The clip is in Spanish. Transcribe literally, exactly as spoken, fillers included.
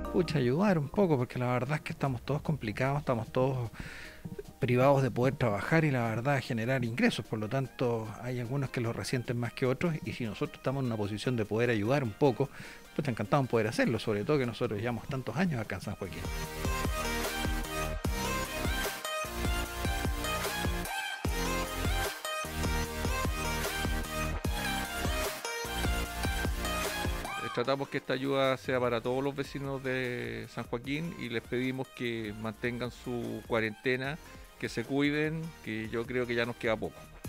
Pucha, ayudar un poco, porque la verdad es que estamos todos complicados, estamos todos privados de poder trabajar y la verdad generar ingresos. Por lo tanto, hay algunos que los resienten más que otros y si nosotros estamos en una posición de poder ayudar un poco, pues encantado en poder hacerlo, sobre todo que nosotros llevamos tantos años acá en San Joaquín. Eh, Tratamos que esta ayuda sea para todos los vecinos de San Joaquín y les pedimos que mantengan su cuarentena, que se cuiden, que yo creo que ya nos queda poco.